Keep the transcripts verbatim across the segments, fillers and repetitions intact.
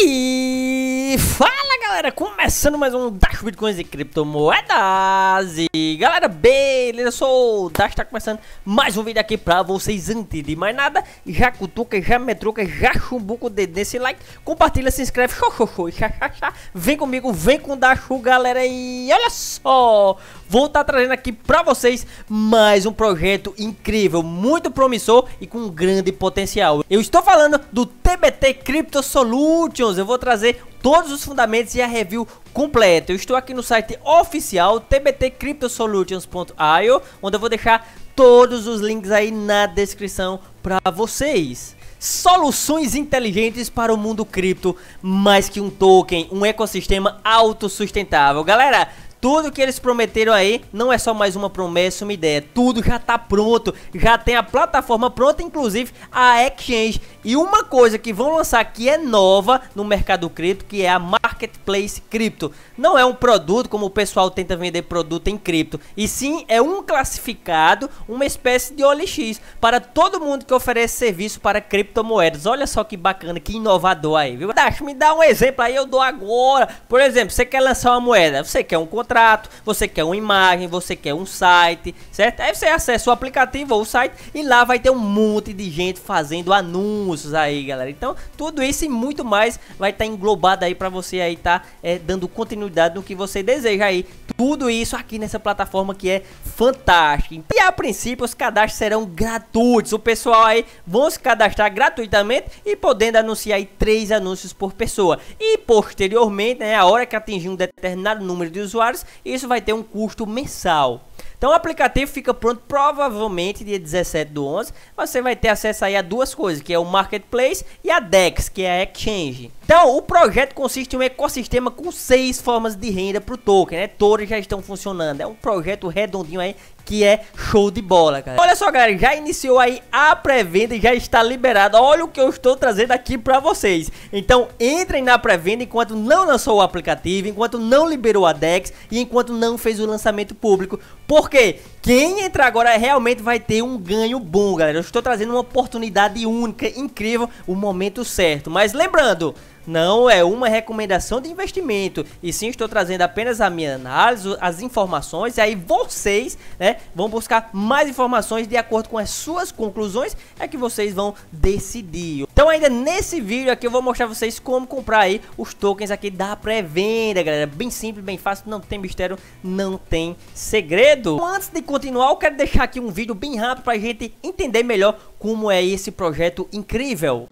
E fala galera, começando mais um Dash Bitcoins e criptomoedas. E galera, beleza, eu sou o Dash, tá começando mais um vídeo aqui pra vocês. Antes de mais nada, já cutuca, já metruca, já chumbuca o dedo nesse like, compartilha, se inscreve, show, show, show, xa, xa, xa. Vem comigo, vem com o Dash, galera. E olha só, vou estar trazendo aqui pra vocês mais um projeto incrível, muito promissor e com grande potencial. Eu estou falando do T B T Crypto Solutions. Eu vou trazer todos os fundamentos e a review completa. Eu estou aqui no site oficial t b t crypto solutions ponto i o, onde eu vou deixar todos os links aí na descrição para vocês. Soluções inteligentes para o mundo cripto, mais que um token, um ecossistema autossustentável. Galera, tudo que eles prometeram aí não é só mais uma promessa, uma ideia. Tudo já tá pronto, já tem a plataforma pronta, inclusive a exchange. E uma coisa que vão lançar que é nova no mercado cripto, que é a Marketplace Cripto. Não é um produto como o pessoal tenta vender produto em cripto, e sim é um classificado, uma espécie de O L X para todo mundo que oferece serviço para criptomoedas. Olha só que bacana, que inovador aí, viu? Dash, me dá um exemplo aí, eu dou agora. Por exemplo, você quer lançar uma moeda, você quer um contrato, você quer uma imagem, você quer um site, certo? Aí você acessa o aplicativo ou o site e lá vai ter um monte de gente fazendo anúncios aí, galera. Então tudo isso e muito mais vai estar englobado aí para você aí tá é, dando continuidade no que você deseja aí. Tudo isso aqui nessa plataforma que é fantástica. E a princípio os cadastros serão gratuitos. O pessoal aí vão se cadastrar gratuitamente e podendo anunciar aí três anúncios por pessoa. E posteriormente, né, a hora que atingir um determinado número de usuários, isso vai ter um custo mensal. Então o aplicativo fica pronto provavelmente dia dezessete do onze. Você vai ter acesso aí a duas coisas, que é o Marketplace e a DEX, que é a Exchange. Então o projeto consiste em um ecossistema com seis formas de renda para o token, né? Todas já estão funcionando. É um projeto redondinho aí que é show de bola, cara. Olha só, galera, já iniciou aí a pré-venda e já está liberado. Olha o que eu estou trazendo aqui para vocês. Então entrem na pré-venda enquanto não lançou o aplicativo, enquanto não liberou a DEX e enquanto não fez o lançamento público. Porque quem entrar agora realmente vai ter um ganho bom, galera. Eu estou trazendo uma oportunidade única, incrível, o momento certo. Mas lembrando, não é uma recomendação de investimento, e sim estou trazendo apenas a minha análise, as informações, e aí vocês, né, vão buscar mais informações de acordo com as suas conclusões, é que vocês vão decidir. Então ainda nesse vídeo aqui eu vou mostrar vocês como comprar aí os tokens aqui da pré-venda, galera. Bem simples, bem fácil, não tem mistério, não tem segredo. Então, antes de continuar, eu quero deixar aqui um vídeo bem rápido pra gente entender melhor como é esse projeto incrível.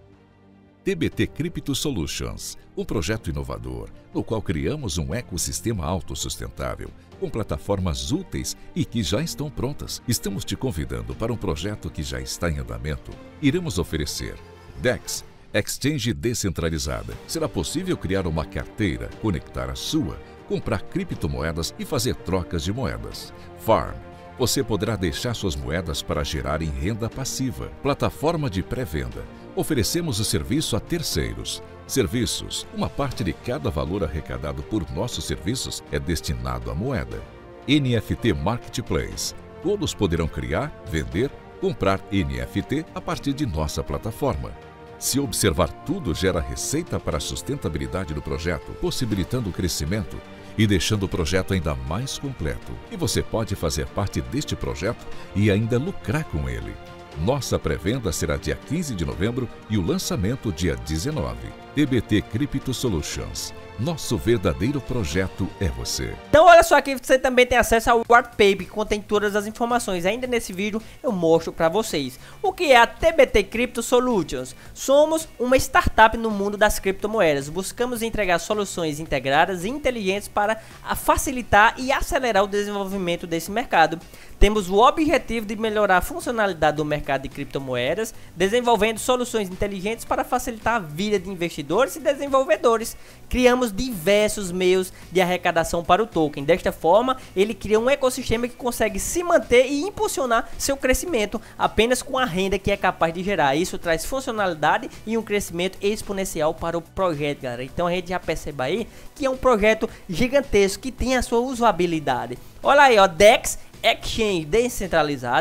T B T Crypto Solutions, um projeto inovador, no qual criamos um ecossistema autossustentável, com plataformas úteis e que já estão prontas. Estamos te convidando para um projeto que já está em andamento. Iremos oferecer DEX, Exchange descentralizada. Será possível criar uma carteira, conectar a sua, comprar criptomoedas e fazer trocas de moedas. Farm. Você poderá deixar suas moedas para gerarem renda passiva. Plataforma de pré-venda. Oferecemos o serviço a terceiros. Serviços. Uma parte de cada valor arrecadado por nossos serviços é destinado à moeda. N F T Marketplace. Todos poderão criar, vender, comprar N F T a partir de nossa plataforma. Se observar tudo, gera receita para a sustentabilidade do projeto, possibilitando o crescimento e deixando o projeto ainda mais completo. E você pode fazer parte deste projeto e ainda lucrar com ele. Nossa pré-venda será dia quinze de novembro e o lançamento dia dezenove. T B T Crypto Solutions. Nosso verdadeiro projeto é você. Então olha só, aqui você também tem acesso ao white paper que contém todas as informações. Ainda nesse vídeo eu mostro para vocês o que é a T B T Crypto Solutions. Somos uma startup no mundo das criptomoedas. Buscamos entregar soluções integradas e inteligentes para facilitar e acelerar o desenvolvimento desse mercado. Temos o objetivo de melhorar a funcionalidade do mercado de criptomoedas, desenvolvendo soluções inteligentes para facilitar a vida de investidores e desenvolvedores. Criamos diversos meios de arrecadação para o token. Desta forma, ele cria um ecossistema que consegue se manter e impulsionar seu crescimento apenas com a renda que é capaz de gerar. Isso traz funcionalidade e um crescimento exponencial para o projeto, galera. Então a gente já percebe aí que é um projeto gigantesco que tem a sua usabilidade. Olha aí, ó, DEX, Exchange descentralizada,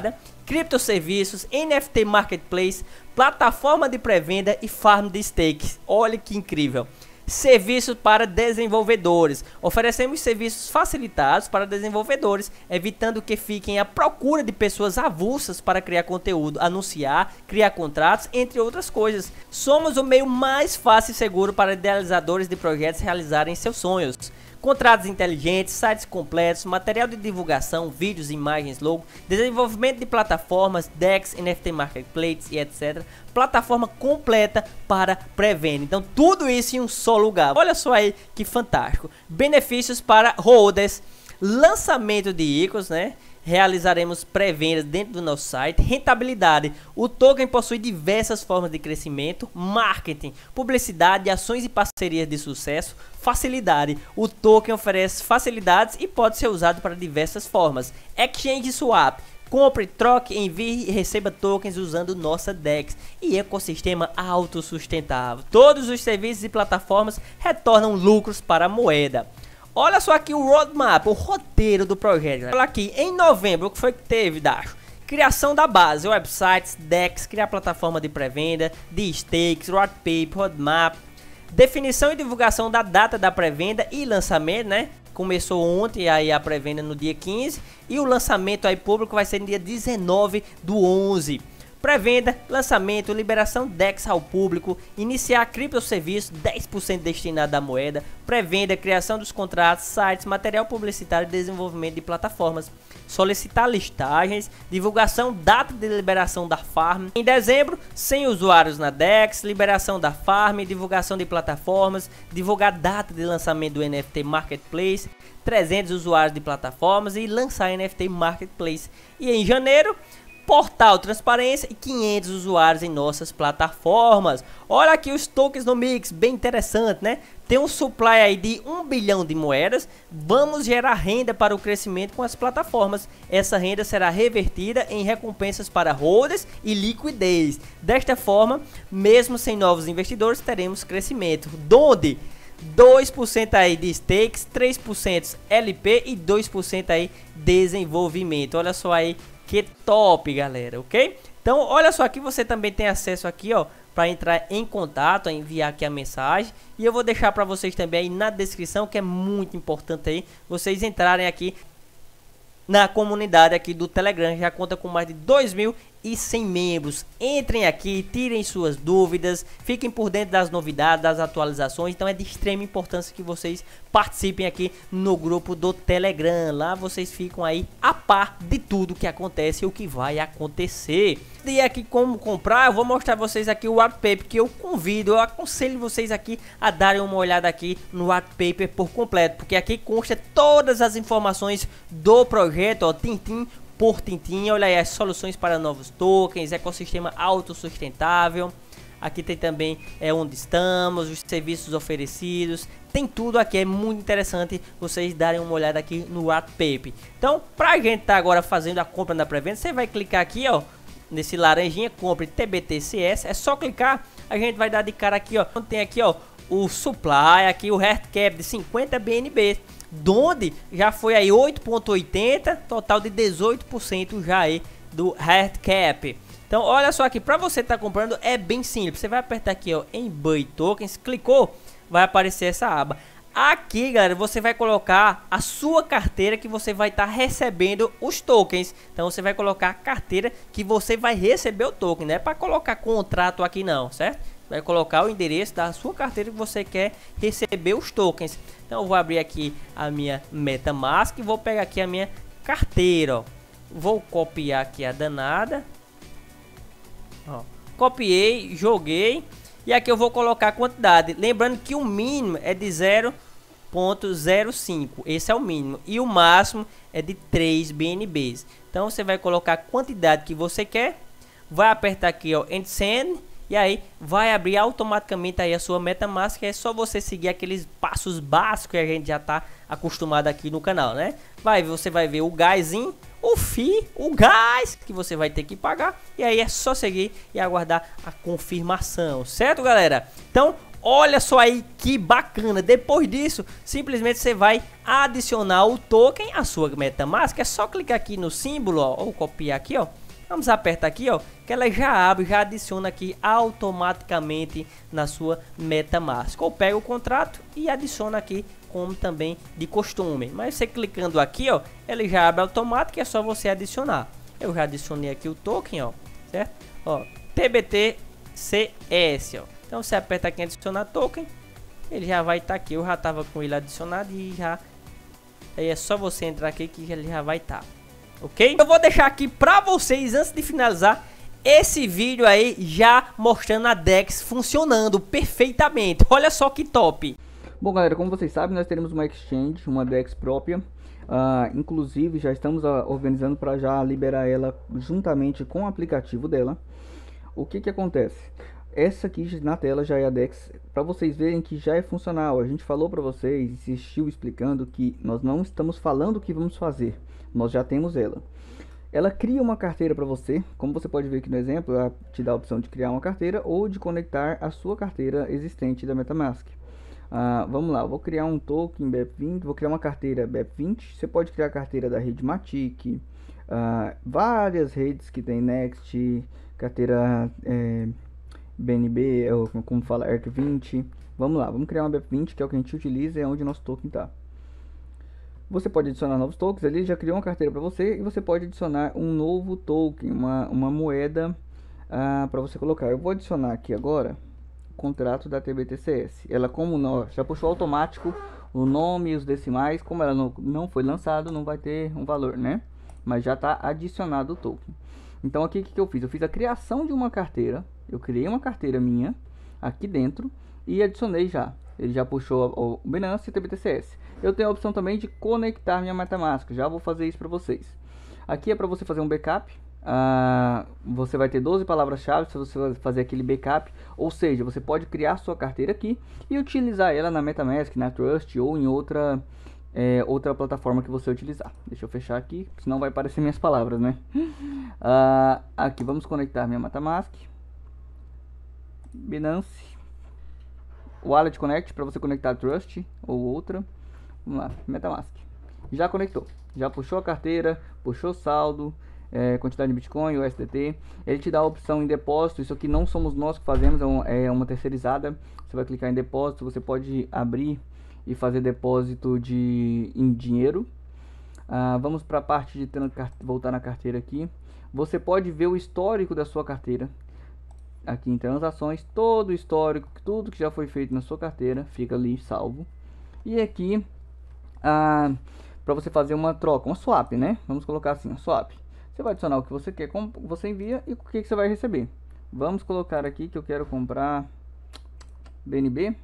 criptoserviços, N F T Marketplace, plataforma de pré-venda e farm de stakes. Olha que incrível! Serviços para desenvolvedores. Oferecemos serviços facilitados para desenvolvedores, evitando que fiquem à procura de pessoas avulsas para criar conteúdo, anunciar, criar contratos, entre outras coisas. Somos o meio mais fácil e seguro para idealizadores de projetos realizarem seus sonhos. Contratos inteligentes, sites completos, material de divulgação, vídeos, imagens, logo, desenvolvimento de plataformas, DEX, N F T Marketplace e etcétera. Plataforma completa para pré-venda. Então tudo isso em um só lugar. Olha só aí que fantástico. Benefícios para holders, lançamento de ícones, né? Realizaremos pré-vendas dentro do nosso site. Rentabilidade. O token possui diversas formas de crescimento. Marketing, publicidade, ações e parcerias de sucesso. Facilidade. O token oferece facilidades e pode ser usado para diversas formas. Exchange Swap. Compre, troque, envie e receba tokens usando nossa DEX. E ecossistema autossustentável. Todos os serviços e plataformas retornam lucros para a moeda. Olha só aqui o roadmap, o roteiro do projeto. Olha aqui, em novembro, o que foi que teve, Dacho? Criação da base, websites, DEX, criar plataforma de pré-venda, de stakes, white paper, roadmap. Definição e divulgação da data da pré-venda e lançamento, né? Começou ontem aí a pré-venda no dia quinze e o lançamento aí público vai ser no dia dezenove do onze. Pré-venda, lançamento, liberação DEX ao público, iniciar criptoserviço, dez por cento destinado à moeda, pré-venda, criação dos contratos, sites, material publicitário e desenvolvimento de plataformas, solicitar listagens, divulgação, data de liberação da farm. Em dezembro, cem usuários na DEX, liberação da farm, divulgação de plataformas, divulgar data de lançamento do N F T Marketplace, trezentos usuários de plataformas e lançar N F T Marketplace. E em janeiro, portal transparência e quinhentos usuários em nossas plataformas. Olha aqui os tokens no mix, bem interessante, né? Tem um supply aí de um bilhão de moedas. Vamos gerar renda para o crescimento com as plataformas. Essa renda será revertida em recompensas para holders e liquidez. Desta forma, mesmo sem novos investidores, teremos crescimento. Donde dois por cento aí de stakes, três por cento L P e dois por cento aí desenvolvimento. Olha só aí que top, galera, ok? Então, olha só, aqui você também tem acesso aqui, ó, para entrar em contato, enviar aqui a mensagem. E eu vou deixar para vocês também aí na descrição, que é muito importante aí, vocês entrarem aqui na comunidade aqui do Telegram. Já conta com mais de dois mil e cem membros. Entrem aqui, tirem suas dúvidas, fiquem por dentro das novidades, das atualizações. Então é de extrema importância que vocês participem aqui no grupo do Telegram. Lá vocês ficam aí a par de tudo que acontece e o que vai acontecer. E aqui como comprar, eu vou mostrar vocês aqui o white paper que eu convido, eu aconselho vocês aqui a darem uma olhada aqui no white paper por completo, porque aqui consta todas as informações do projeto, ó, tintim por tintim. Olha aí as soluções para novos tokens, ecossistema autossustentável. Aqui tem também é, onde estamos, os serviços oferecidos, tem tudo aqui. É muito interessante vocês darem uma olhada aqui no white paper. Então, pra gente estar tá agora fazendo a compra na pré-venda, você vai clicar aqui, ó, nesse laranjinha, compre T B T C S. É só clicar, a gente vai dar de cara aqui, ó. Tem aqui, ó, o supply, aqui o hard cap de cinquenta B N B, donde já foi aí oito ponto oitenta, total de dezoito por cento já aí do hard cap. Então olha só aqui, para você estar tá comprando é bem simples. Você vai apertar aqui, ó, em Buy Tokens, clicou, vai aparecer essa aba. Aqui, galera, você vai colocar a sua carteira que você vai estar tá recebendo os tokens. Então você vai colocar a carteira que você vai receber o token, não é para colocar contrato aqui não, certo? Vai colocar o endereço da sua carteira que você quer receber os tokens. Então eu vou abrir aqui a minha MetaMask e vou pegar aqui a minha carteira, ó. Vou copiar aqui a danada, ó. Copiei, joguei. E aqui eu vou colocar a quantidade. Lembrando que o mínimo é de zero ponto zero cinco. Esse é o mínimo. E o máximo é de três B N Bs. Então você vai colocar a quantidade que você quer. Vai apertar aqui, ó, End Send. E aí vai abrir automaticamente aí a sua MetaMask. É só você seguir aqueles passos básicos que a gente já está acostumado aqui no canal, né? Vai, você vai ver o gásinho, o F I I, o gás que você vai ter que pagar. E aí é só seguir e aguardar a confirmação, certo, galera? Então, olha só aí que bacana. Depois disso, simplesmente você vai adicionar o token à sua MetaMask. É só clicar aqui no símbolo, ó, ou copiar aqui, ó. Vamos apertar aqui, ó, que ela já abre, já adiciona aqui automaticamente na sua MetaMask. Ou pega o contrato e adiciona aqui como também de costume. Mas você clicando aqui, ó, ele já abre automático, é só você adicionar. Eu já adicionei aqui o token, ó, certo? Ó, T B T C S, ó. Então você aperta aqui em adicionar token, ele já vai estar aqui. Eu já tava com ele adicionado e já aí é só você entrar aqui que ele já vai estar. Ok? Eu vou deixar aqui pra vocês, antes de finalizar, esse vídeo aí já mostrando a Dex funcionando perfeitamente. Olha só que top. Bom, galera, como vocês sabem, nós teremos uma exchange, uma Dex própria. Uh, inclusive, já estamos uh, organizando para já liberar ela juntamente com o aplicativo dela. O que que acontece? Essa aqui na tela já é a Dex, para vocês verem que já é funcional. A gente falou para vocês, insistiu explicando que nós não estamos falando o que vamos fazer. Nós já temos ela. Ela cria uma carteira para você. Como você pode ver aqui no exemplo, ela te dá a opção de criar uma carteira ou de conectar a sua carteira existente da MetaMask. Uh, vamos lá, eu vou criar um token B E P vinte, vou criar uma carteira B E P vinte. Você pode criar a carteira da rede Matic, uh, várias redes que tem Next, carteira é, B N B, ou como fala, E R C vinte. Vamos lá, vamos criar uma B E P vinte, que é o que a gente utiliza e é onde o nosso token está. Você pode adicionar novos tokens, ele já criou uma carteira para você e você pode adicionar um novo token, uma, uma moeda uh, para você colocar. Eu vou adicionar aqui agora o contrato da T B T C S. Ela, como não, já puxou automático o nome e os decimais, como ela não, não foi lançado, não vai ter um valor, né? Mas já está adicionado o token. Então aqui o que, que eu fiz? Eu fiz a criação de uma carteira, eu criei uma carteira minha aqui dentro e adicionei já. Ele já puxou o Binance e o T B T C S. Eu tenho a opção também de conectar minha MetaMask. Já vou fazer isso para vocês. Aqui é para você fazer um backup. Uh, você vai ter doze palavras-chave se você fazer aquele backup. Ou seja, você pode criar sua carteira aqui e utilizar ela na MetaMask, na Trust ou em outra, é, outra plataforma que você utilizar. Deixa eu fechar aqui, senão vai aparecer minhas palavras, né? Uh, aqui vamos conectar minha MetaMask, Binance, Wallet Connect para você conectar a Trust ou outra. Vamos lá, MetaMask. Já conectou, já puxou a carteira, puxou saldo, é, quantidade de Bitcoin, U S D T. Ele te dá a opção em depósito. Isso aqui não somos nós que fazemos, é, um, é uma terceirizada. Você vai clicar em depósito, você pode abrir e fazer depósito de, em dinheiro. Ah, vamos para a parte de voltar na carteira aqui. Você pode ver o histórico da sua carteira. Aqui em transações, todo o histórico, tudo que já foi feito na sua carteira fica ali salvo. E aqui ah, para você fazer uma troca, uma swap, né? Vamos colocar assim, uma swap. Você vai adicionar o que você quer, como você envia e o que, que você vai receber. Vamos colocar aqui que eu quero comprar B N B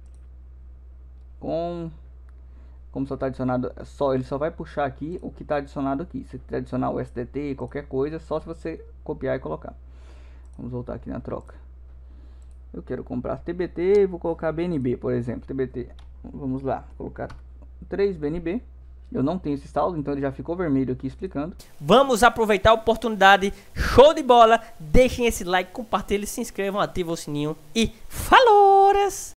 com, como só está adicionado, só ele só vai puxar aqui o que está adicionado aqui. Se quiser adicionar o U S D T, qualquer coisa, só se você copiar e colocar. Vamos voltar aqui na troca. Eu quero comprar T B T, vou colocar B N B, por exemplo. T B T, vamos lá, vou colocar três B N B. Eu não tenho esse saldo, então ele já ficou vermelho aqui explicando. Vamos aproveitar a oportunidade. Show de bola. Deixem esse like, compartilhem, se inscrevam, ativem o sininho. E falou!